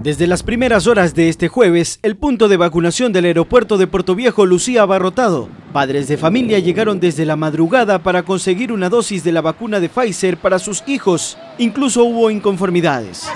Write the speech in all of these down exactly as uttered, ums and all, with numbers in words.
Desde las primeras horas de este jueves, el punto de vacunación del aeropuerto de Portoviejo lucía abarrotado. Padres de familia llegaron desde la madrugada para conseguir una dosis de la vacuna de Pfizer para sus hijos. Incluso hubo inconformidades.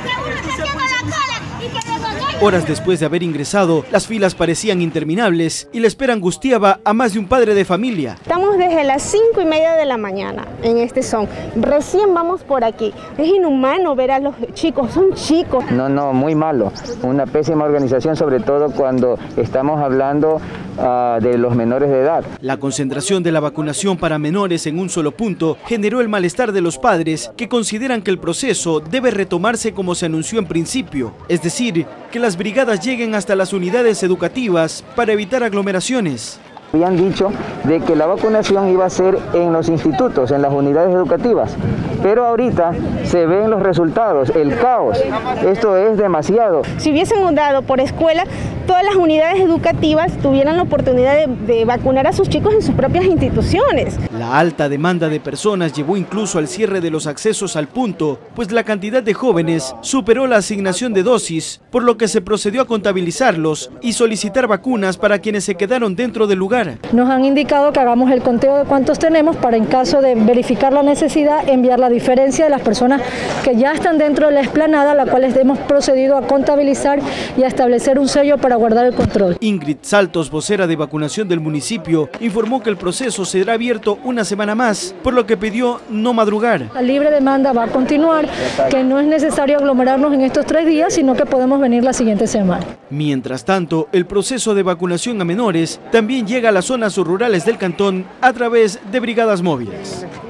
Horas después de haber ingresado, las filas parecían interminables y la espera angustiaba a más de un padre de familia. Estamos desde las cinco y media de la mañana en este son. Recién vamos por aquí. Es inhumano ver a los chicos, son chicos. No, no, muy malo. Una pésima organización, sobre todo cuando estamos hablando uh, de los menores de edad. La concentración de la vacunación para menores en un solo punto generó el malestar de los padres, que consideran que el proceso debe retomarse como se anunció en principio, es decir, que las brigadas lleguen hasta las unidades educativas para evitar aglomeraciones. Habían dicho de que la vacunación iba a ser en los institutos, en las unidades educativas, pero ahorita se ven los resultados, el caos. Esto es demasiado. Si hubiésemos dado por escuela, todas las unidades educativas tuvieran la oportunidad de, de vacunar a sus chicos en sus propias instituciones. La alta demanda de personas llevó incluso al cierre de los accesos al punto, pues la cantidad de jóvenes superó la asignación de dosis, por lo que se procedió a contabilizarlos y solicitar vacunas para quienes se quedaron dentro del lugar. Nos han indicado que hagamos el conteo de cuántos tenemos para, en caso de verificar la necesidad, enviar la diferencia de las personas que ya están dentro de la explanada, la cual hemos procedido a contabilizar y a establecer un sello para guardar el control. Ingrid Saltos, vocera de vacunación del municipio, informó que el proceso será abierto una semana más, por lo que pidió no madrugar. La libre demanda va a continuar, que no es necesario aglomerarnos en estos tres días, sino que podemos venir la siguiente semana. Mientras tanto, el proceso de vacunación a menores también llega a las zonas rurales del cantón a través de brigadas móviles.